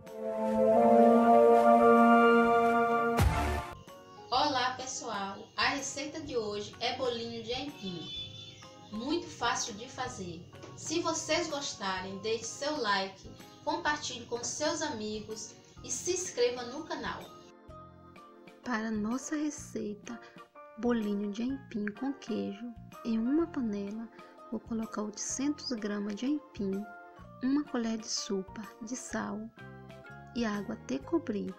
Olá pessoal, a receita de hoje é bolinho de aipim, muito fácil de fazer. Se vocês gostarem, deixe seu like, compartilhe com seus amigos e se inscreva no canal. Para nossa receita, bolinho de aipim com queijo, em uma panela vou colocar 800 gramas de aipim, uma colher de sopa de sal e água até cobrir.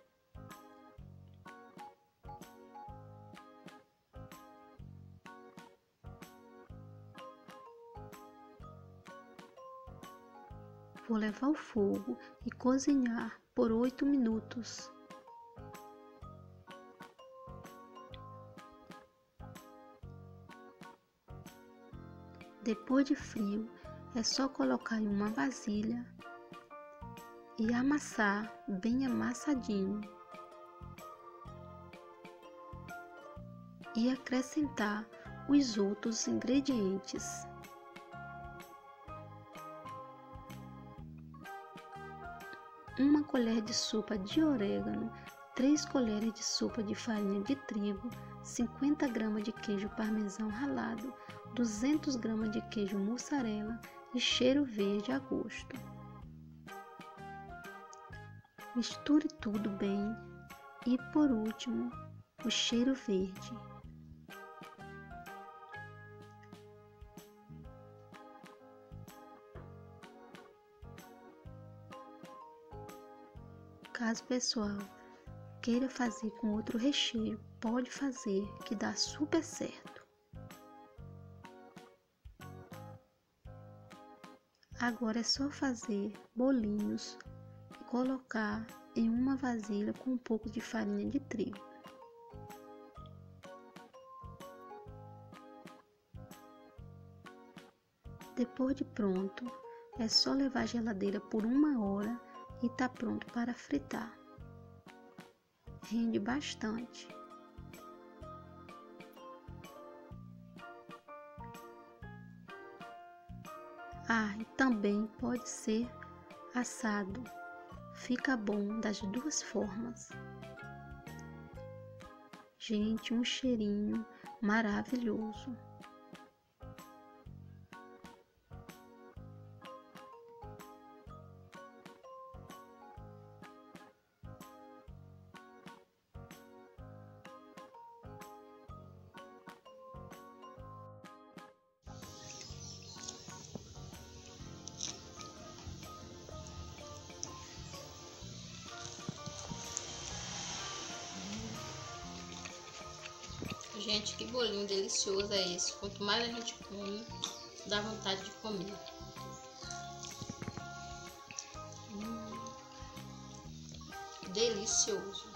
Vou levar ao fogo e cozinhar por 8 minutos. Depois de frio, é só colocar em uma vasilha e amassar bem amassadinho. E acrescentar os outros ingredientes. Uma colher de sopa de orégano, 3 colheres de sopa de farinha de trigo, 50 gramas de queijo parmesão ralado, 200 gramas de queijo mussarela e cheiro verde a gosto. Misture tudo bem e, por último, o cheiro verde. Caso pessoal queira fazer com outro recheio, pode fazer que dá super certo. Agora é só fazer bolinhos e colocar em uma vasilha com um pouco de farinha de trigo. Depois de pronto, é só levar à geladeira por 1 hora e tá pronto para fritar. Rende bastante. E também pode ser assado. Fica bom das duas formas. Gente, um cheirinho maravilhoso. Gente, que bolinho delicioso é esse. Quanto mais a gente come, dá vontade de comer. Delicioso.